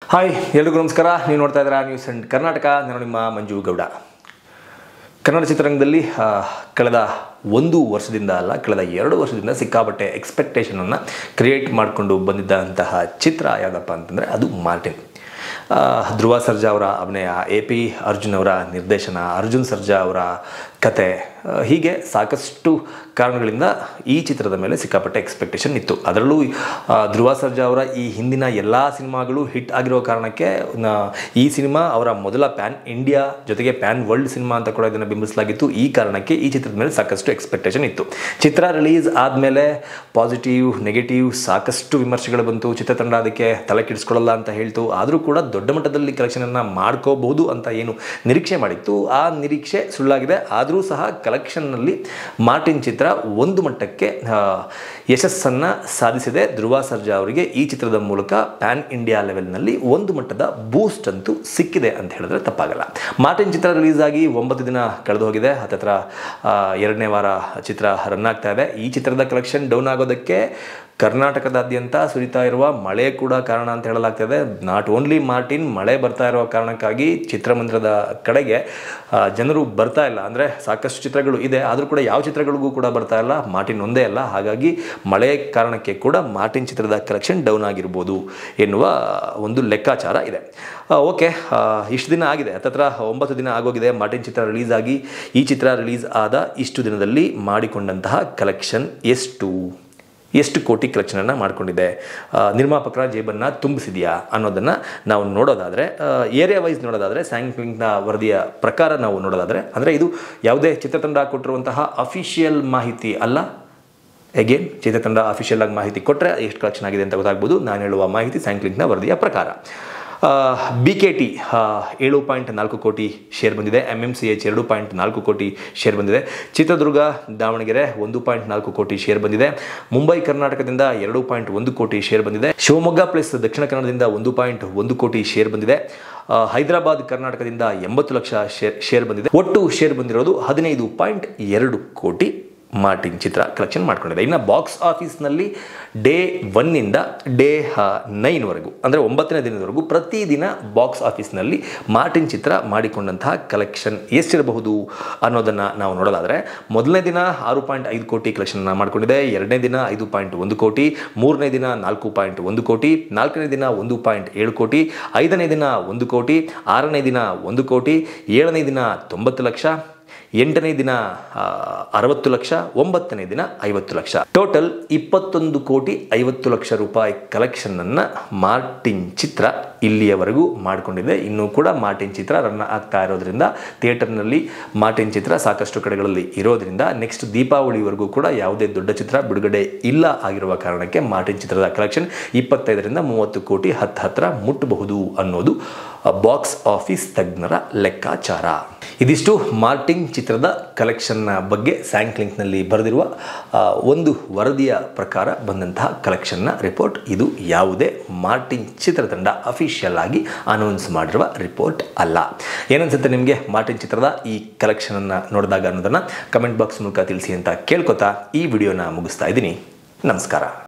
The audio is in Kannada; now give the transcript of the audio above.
ಹಾಯ್ ಎಲ್ರಿಗೂ ನಮಸ್ಕಾರ. ನೀವು ನೋಡ್ತಾ ಇದ್ದೀರಾ ನ್ಯೂಸ್ ಅಂಡ್ ಕರ್ನಾಟಕ. ನಾನು ನಿಮ್ಮ ಮಂಜು ಗೌಡ. ಕನ್ನಡ ಚಿತ್ರರಂಗದಲ್ಲಿ ಕಳೆದ ಒಂದು ವರ್ಷದಿಂದ ಅಲ್ಲ, ಕಳೆದ 2 ವರ್ಷದಿಂದ ಸಿಕ್ಕಾಪಟ್ಟೆ ಎಕ್ಸ್ಪೆಕ್ಟೇಷನನ್ನು ಕ್ರಿಯೇಟ್ ಮಾಡಿಕೊಂಡು ಬಂದಿದ್ದಂತಹ ಚಿತ್ರ ಯಾವುದಪ್ಪ ಅಂತಂದರೆ ಅದು ಮಾರ್ಟಿನ್. ಧ್ರುವ ಸರ್ಜಾ ಅವರ ಅಭಿನಯ, AP ಅರ್ಜುನ್ ಅವರ ನಿರ್ದೇಶನ, ಅರ್ಜುನ್ ಸರ್ಜಾ ಅವರ ಕತೆ, ಹೀಗೆ ಸಾಕಷ್ಟು ಕಾರಣಗಳಿಂದ ಈ ಚಿತ್ರದ ಮೇಲೆ ಸಿಕ್ಕಾಪಟ್ಟೆ ಎಕ್ಸ್ಪೆಕ್ಟೇಷನ್ ಇತ್ತು. ಅದರಲ್ಲೂ ಧ್ರುವ ಸರ್ಜಾ ಅವರ ಈ ಹಿಂದಿನ ಎಲ್ಲ ಸಿನಿಮಾಗಳು ಹಿಟ್ ಆಗಿರೋ ಕಾರಣಕ್ಕೆ ಈ ಸಿನಿಮಾ ಅವರ ಮೊದಲ ಪ್ಯಾನ್ ಇಂಡಿಯಾ ಜೊತೆಗೆ ಪ್ಯಾನ್ ವರ್ಲ್ಡ್ ಸಿನಿಮಾ ಅಂತ ಕೂಡ ಇದನ್ನು ಬಿಂಬಿಸಲಾಗಿತ್ತು. ಈ ಕಾರಣಕ್ಕೆ ಈ ಚಿತ್ರದ ಮೇಲೆ ಸಾಕಷ್ಟು ಎಕ್ಸ್ಪೆಕ್ಟೇಷನ್ ಇತ್ತು. ಚಿತ್ರ ರಿಲೀಸ್ ಆದಮೇಲೆ ಪಾಸಿಟಿವ್ ನೆಗೆಟಿವ್ ಸಾಕಷ್ಟು ವಿಮರ್ಶೆಗಳು ಬಂತು. ಚಿತ್ರತಂಡ ಅದಕ್ಕೆ ತಲೆ ಕೆಡಿಸ್ಕೊಳ್ಳಲ್ಲ ಅಂತ ಹೇಳ್ತು. ಆದರೂ ಕೂಡ ದೊಡ್ಡ ಮಟ್ಟದಲ್ಲಿ ಕಲೆಕ್ಷನನ್ನು ಮಾಡ್ಕೋಬಹುದು ಅಂತ ಏನು ನಿರೀಕ್ಷೆ ಮಾಡಿತ್ತು, ಆ ನಿರೀಕ್ಷೆ ಸುಳ್ಳಾಗಿದೆ. ಆದರೂ ಸಹ ಕಲೆಕ್ಷನ್ನಲ್ಲಿ ಮಾರ್ಟಿನ್ ಚಿತ್ರ ಒಂದು ಮಟ್ಟಕ್ಕೆ ಯಶಸ್ಸನ್ನು ಸಾಧಿಸಿದೆ. ಧ್ರುವ ಸರ್ಜಾ ಅವರಿಗೆ ಈ ಚಿತ್ರದ ಮೂಲಕ ಪ್ಯಾನ್ ಇಂಡಿಯಾ ಲೆವೆಲ್ನಲ್ಲಿ ಒಂದು ಮಟ್ಟದ ಬೂಸ್ಟ್ ಅಂತೂ ಸಿಕ್ಕಿದೆ ಅಂತ ಹೇಳಿದ್ರೆ ತಪ್ಪಾಗಲ್ಲ. ಮಾರ್ಟಿನ್ ಚಿತ್ರ ರಿಲೀಸ್ ಆಗಿ 9 ದಿನ ಕಳೆದು ಹೋಗಿದೆ. ಹತ್ತಿರ 2ನೇ ವಾರ ಚಿತ್ರ ರನ್ ಆಗ್ತಾ ಇದೆ. ಈ ಚಿತ್ರದ ಕಲೆಕ್ಷನ್ ಡೌನ್ ಆಗೋದಕ್ಕೆ ಕರ್ನಾಟಕದಾದ್ಯಂತ ಸುರಿತಾ ಇರುವ ಮಳೆ ಕೂಡ ಕಾರಣ ಅಂತ ಹೇಳಲಾಗ್ತದೆ. ನಾಟ್ ಓನ್ಲಿ ಮಾರ್ಟಿನ್, ಮಳೆ ಬರ್ತಾ ಇರೋ ಕಾರಣಕ್ಕಾಗಿ ಚಿತ್ರಮಂದಿರದ ಕಡೆಗೆ ಜನರು ಬರ್ತಾ ಇಲ್ಲ. ಅಂದರೆ ಸಾಕಷ್ಟು ಚಿತ್ರಗಳು ಇದೆ, ಆದರೂ ಕೂಡ ಯಾವ ಚಿತ್ರಗಳಿಗೂ ಕೂಡ ಬರ್ತಾ ಇಲ್ಲ, ಮಾರ್ಟಿನ್ ಒಂದೇ ಅಲ್ಲ. ಹಾಗಾಗಿ ಮಳೆ ಕಾರಣಕ್ಕೆ ಕೂಡ ಮಾರ್ಟಿನ್ ಚಿತ್ರದ ಕಲೆಕ್ಷನ್ ಡೌನ್ ಆಗಿರ್ಬೋದು ಎನ್ನುವ ಒಂದು ಲೆಕ್ಕಾಚಾರ ಇದೆ. ಓಕೆ, ಇಷ್ಟು ದಿನ ಆಗಿದೆ, ಹತ್ತಿರ 9 ದಿನ ಆಗೋಗಿದೆ ಮಾರ್ಟಿನ್ ಚಿತ್ರ ರಿಲೀಸ್ ಆಗಿ. ಈ ಚಿತ್ರ ರಿಲೀಸ್ ಆದ ಇಷ್ಟು ದಿನದಲ್ಲಿ ಮಾಡಿಕೊಂಡಂತಹ ಕಲೆಕ್ಷನ್ ಎಷ್ಟು ಕೋಟಿ ಕಲೆಕ್ಷನನ್ನು ಮಾಡಿಕೊಂಡಿದೆ, ನಿರ್ಮಾಪಕರ ಜೇಬನ್ನು ತುಂಬಿಸಿದೆಯಾ ಅನ್ನೋದನ್ನು ನಾವು ನೋಡೋದಾದರೆ, ಏರಿಯಾ ವೈಸ್ ನೋಡೋದಾದರೆ, ಸ್ಯಾಂಕ್ಲಿಂಗ್ನ ವರದಿಯ ಪ್ರಕಾರ ನಾವು ನೋಡೋದಾದರೆ, ಅಂದರೆ ಇದು ಯಾವುದೇ ಚಿತ್ರತಂಡ ಕೊಟ್ಟಿರುವಂತಹ ಅಫಿಷಿಯಲ್ ಮಾಹಿತಿ ಅಲ್ಲ. ಅಗೇನ್, ಚಿತ್ರತಂಡ ಅಫಿಷಿಯಲ್ ಆಗಿ ಮಾಹಿತಿ ಕೊಟ್ಟರೆ ಎಷ್ಟು ಕಲೆಕ್ಷನ್ ಆಗಿದೆ ಅಂತ ಗೊತ್ತಾಗ್ಬೋದು. ನಾನು ಹೇಳುವ ಮಾಹಿತಿ ಸ್ಯಾಂಕ್ಲಿಂಗ್ನ ವರದಿಯ ಪ್ರಕಾರ. BKT 7.4 ಕೋಟಿ ಶೇರ್ ಬಂದಿದೆ. MMCH 2.4 ಕೋಟಿ ಶೇರ್ ಬಂದಿದೆ. ಚಿತ್ರದುರ್ಗ ದಾವಣಗೆರೆ 1.4 ಕೋಟಿ ಶೇರ್ ಬಂದಿದೆ. ಮುಂಬೈ ಕರ್ನಾಟಕದಿಂದ 2.1 ಕೋಟಿ ಶೇರ್ ಬಂದಿದೆ. ಶಿವಮೊಗ್ಗ ಪ್ಲಸ್ ದಕ್ಷಿಣ ಕನ್ನಡದಿಂದ 1.1 ಕೋಟಿ ಶೇರ್ ಬಂದಿದೆ. ಹೈದರಾಬಾದ್ ಕರ್ನಾಟಕದಿಂದ 80 ಲಕ್ಷ ಶೇರ್ ಬಂದಿದೆ. ಒಟ್ಟು ಶೇರ್ ಬಂದಿರೋದು 15.2 ಕೋಟಿ ಮಾರ್ಟಿನ್ ಚಿತ್ರ ಕಲೆಕ್ಷನ್ ಮಾಡ್ಕೊಂಡಿದೆ. ಇನ್ನು ಬಾಕ್ಸ್ ಆಫೀಸ್ನಲ್ಲಿ ಡೇ 1ನಿಂದ ಡೇ 9ವರೆಗೂ, ಅಂದರೆ 9ನೇ ದಿನದವರೆಗೂ ಪ್ರತಿದಿನ ಬಾಕ್ಸ್ ಆಫೀಸ್ನಲ್ಲಿ ಮಾರ್ಟಿನ್ ಚಿತ್ರ ಮಾಡಿಕೊಂಡಂತಹ ಕಲೆಕ್ಷನ್ ಎಷ್ಟಿರಬಹುದು ಅನ್ನೋದನ್ನು ನಾವು ನೋಡೋದಾದರೆ, ಮೊದಲನೇ ದಿನ 6.5 ಕೋಟಿ ಕಲೆಕ್ಷನ್ ಮಾಡ್ಕೊಂಡಿದೆ. 2ನೇ ದಿನ 5.1 ಕೋಟಿ, 3ನೇ ದಿನ 4.1 ಕೋಟಿ, 4ನೇ ದಿನ 1.7 ಕೋಟಿ, 5ನೇ ದಿನ 1 ಕೋಟಿ, 6ನೇ ದಿನ 1 ಕೋಟಿ, 7ನೇ ದಿನ 90 ಲಕ್ಷ, 8ನೇ ದಿನ 60 ಲಕ್ಷ, 9ನೇ ದಿನ 50 ಲಕ್ಷ. ಟೋಟಲ್ 21 ಕೋಟಿ 50 ಲಕ್ಷ ರೂಪಾಯಿ ಕಲೆಕ್ಷನನ್ನು ಮಾರ್ಟಿನ್ ಚಿತ್ರ ಇಲ್ಲಿಯವರೆಗೂ ಮಾಡಿಕೊಂಡಿದೆ. ಇನ್ನೂ ಕೂಡ ಮಾರ್ಟಿನ್ ಚಿತ್ರ ರನ್ ಆಗ್ತಾ ಇರೋದ್ರಿಂದ, ಥಿಯೇಟರ್ನಲ್ಲಿ ಮಾರ್ಟಿನ್ ಚಿತ್ರ ಸಾಕಷ್ಟು ಕಡೆಗಳಲ್ಲಿ ಇರೋದ್ರಿಂದ ನೆಕ್ಸ್ಟ್ ದೀಪಾವಳಿವರೆಗೂ ಕೂಡ ಯಾವುದೇ ದೊಡ್ಡ ಚಿತ್ರ ಬಿಡುಗಡೆ ಇಲ್ಲ ಆಗಿರುವ ಕಾರಣಕ್ಕೆ ಮಾರ್ಟಿನ್ ಚಿತ್ರದ ಕಲೆಕ್ಷನ್ 25ರಿಂದ 30 ಕೋಟಿ ಹತ್ತಿರ ಮುಟ್ಟಬಹುದು ಅನ್ನೋದು ಬಾಕ್ಸ್ ಆಫೀಸ್ ತಜ್ಞರ ಲೆಕ್ಕಾಚಾರ. ಇದಿಷ್ಟು ಮಾರ್ಟಿನ್ ಚಿತ್ರದ ಕಲೆಕ್ಷನ್ನ ಬಗ್ಗೆ ಸ್ಯಾಂಕ್ಲಿಂಕ್ನಲ್ಲಿ ಬರೆದಿರುವ ಒಂದು ವರದಿಯ ಪ್ರಕಾರ ಬಂದಂತಹ ಕಲೆಕ್ಷನ್ನ ರಿಪೋರ್ಟ್. ಇದು ಯಾವುದೇ ಮಾರ್ಟಿನ್ ಚಿತ್ರತಂಡ ಅಫಿಷಿಯಲ್ ಆಗಿ ಅನೌನ್ಸ್ ಮಾಡಿರುವ ರಿಪೋರ್ಟ್ ಅಲ್ಲ. ಏನನ್ಸುತ್ತೆ ನಿಮಗೆ ಮಾರ್ಟಿನ್ ಚಿತ್ರದ ಈ ಕಲೆಕ್ಷನನ್ನು ನೋಡಿದಾಗ ಅನ್ನೋದನ್ನು ಕಮೆಂಟ್ ಬಾಕ್ಸ್ ಮೂಲಕ ತಿಳಿಸಿ ಅಂತ ಕೇಳ್ಕೊತಾ ಈ ವಿಡಿಯೋನ ಮುಗಿಸ್ತಾ ಇದ್ದೀನಿ. ನಮಸ್ಕಾರ.